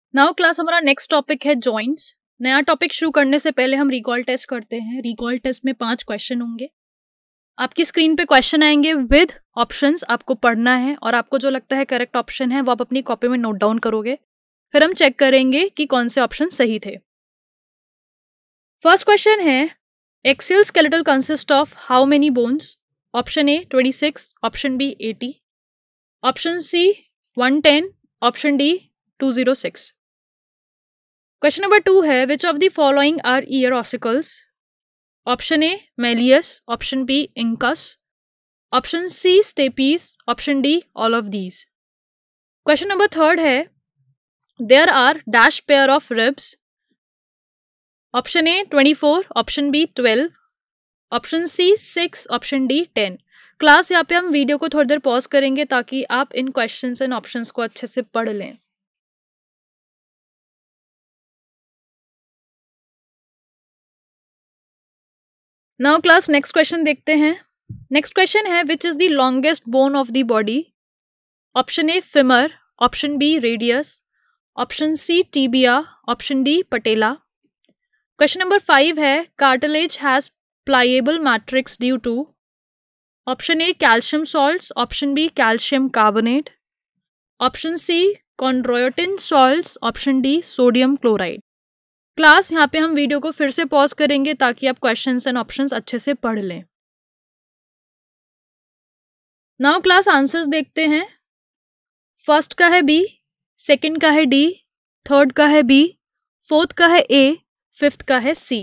Now class हमारा next topic है joints. नया टॉपिक शुरू करने से पहले हम रिकॉल टेस्ट करते हैं। रिकॉल टेस्ट में 5 क्वेश्चन होंगे। आपकी स्क्रीन पे क्वेश्चन आएंगे विद ऑप्शंस, आपको पढ़ना है और आपको जो लगता है करेक्ट ऑप्शन है वो आप अपनी कॉपी में नोट डाउन करोगे। फिर हम चेक करेंगे कि कौन से ऑप्शन सही थे। फर्स्ट क्वेश्चन है axial skeletal consist of how many bones? Option A 26, option B 80, option C 110, option D 206। Question number 2 है which of the following are ear ossicles? Option A malleus, option B incus, option C stapes, option D all of these. Question number 3 है there are dash pair of ribs? Option A 24, option B 12, option C 6, option D 10। Class यहाँ पे हम video को थोड़ी देर pause करेंगे ताकि आप इन questions and options को अच्छे से पढ़ लें। नाउ क्लास नेक्स्ट क्वेश्चन देखते हैं। नेक्स्ट क्वेश्चन है which is the longest bone of the body? Option A femur, option B radius, option C tibia, option D patella. Question number 5 है cartilage has pliable matrix due to? Option A calcium salts, option B calcium carbonate, option C chondroitin salts, option D sodium chloride. Class यहाँ पे हम video को फिर से pause करेंगे ताकि आप क्वेश्चंस एंड ऑप्शंस अच्छे से पढ़ लें। नाउ क्लास आंसर्स देखते हैं। फर्स्ट का है बी, सेकंड का है डी, थर्ड का है बी, फोर्थ का है ए, फिफ्थ का है सी।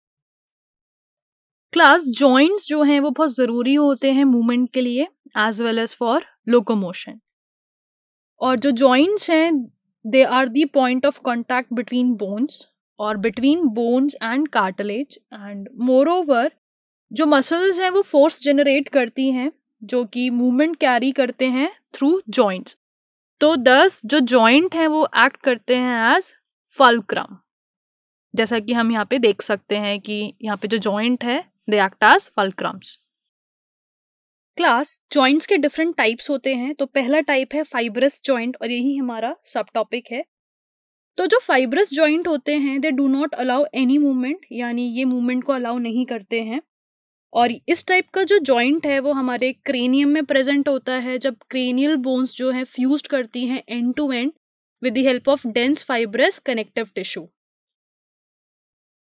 क्लास जॉइंट्स जो हैं वो बहुत ज़रूरी होते हैं मूवमेंट के लिए as well as for locomotion. और जो जॉइंट्स हैं they are the point of contact between bones और between bones and cartilage and moreover जो मसल्स हैं वो फोर्स जनरेट करती हैं जो कि मूवमेंट कैरी करते हैं थ्रू जॉइंट्स। तो दस जो जॉइंट हैं वो एक्ट करते हैं एज फल्क्रम, जैसा कि हम यहाँ पे देख सकते हैं कि यहाँ पे जो जॉइंट है they act as fulcrums. Class joints के डिफरेंट टाइप्स होते हैं। तो पहला टाइप है फाइब्रस जॉइंट और यही हमारा सब टॉपिक है। तो जो फाइब्रस जॉइंट होते हैं they do not allow any movement, यानी ये मूवमेंट को अलाउ नहीं करते हैं। और इस टाइप का जो जॉइंट है वो हमारे क्रेनियम में प्रेजेंट होता है जब क्रेनियल बोन्स जो है फ्यूज्ड करती हैं end to end with the help of dense fibrous connective tissue.